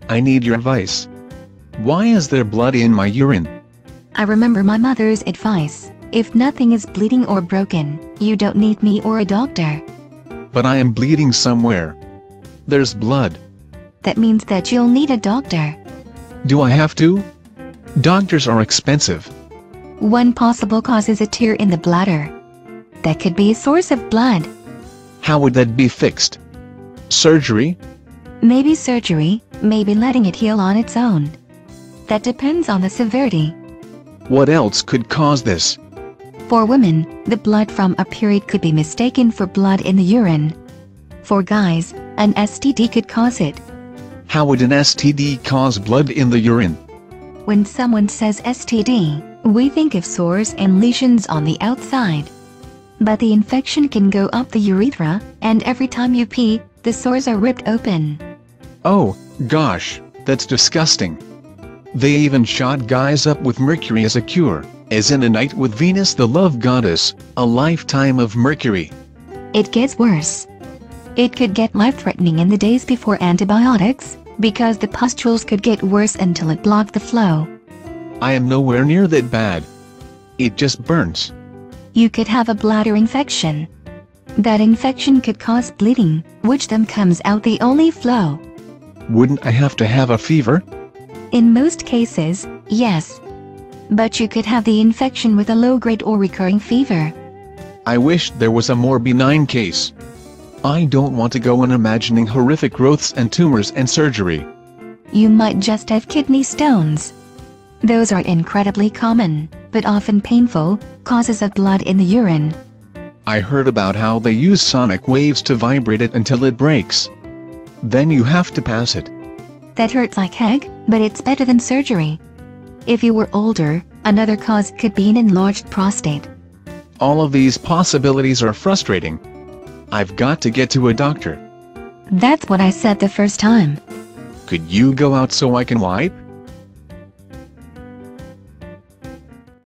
I need your advice. Why is there blood in my urine? I remember my mother's advice: if nothing is bleeding or broken, you don't need me or a doctor. But I am bleeding somewhere. There's blood. That means that you'll need a doctor. Do I have to? Doctors are expensive. One possible cause is a tear in the bladder. That could be a source of blood. How would that be fixed? Surgery? Maybe surgery, maybe letting it heal on its own. That depends on the severity. What else could cause this? For women, the blood from a period could be mistaken for blood in the urine. For guys, an STD could cause it. How would an STD cause blood in the urine? When someone says STD, we think of sores and lesions on the outside. But the infection can go up the urethra, and every time you pee, the sores are ripped open. Oh, gosh, that's disgusting. They even shot guys up with mercury as a cure, as in A Night with Venus the Love Goddess, a lifetime of mercury. It gets worse. It could get life-threatening in the days before antibiotics, because the pustules could get worse until it blocked the flow. I am nowhere near that bad. It just burns. You could have a bladder infection. That infection could cause bleeding, which then comes out the only flow. Wouldn't I have to have a fever? In most cases, yes. But you could have the infection with a low-grade or recurring fever. I wish there was a more benign case. I don't want to go on imagining horrific growths and tumors and surgery. You might just have kidney stones. Those are incredibly common, but often painful, causes of blood in the urine. I heard about how they use sonic waves to vibrate it until it breaks. Then you have to pass it. That hurts like heck, but it's better than surgery. If you were older, another cause could be an enlarged prostate. All of these possibilities are frustrating. I've got to get to a doctor. That's what I said the first time. Could you go out so I can wipe?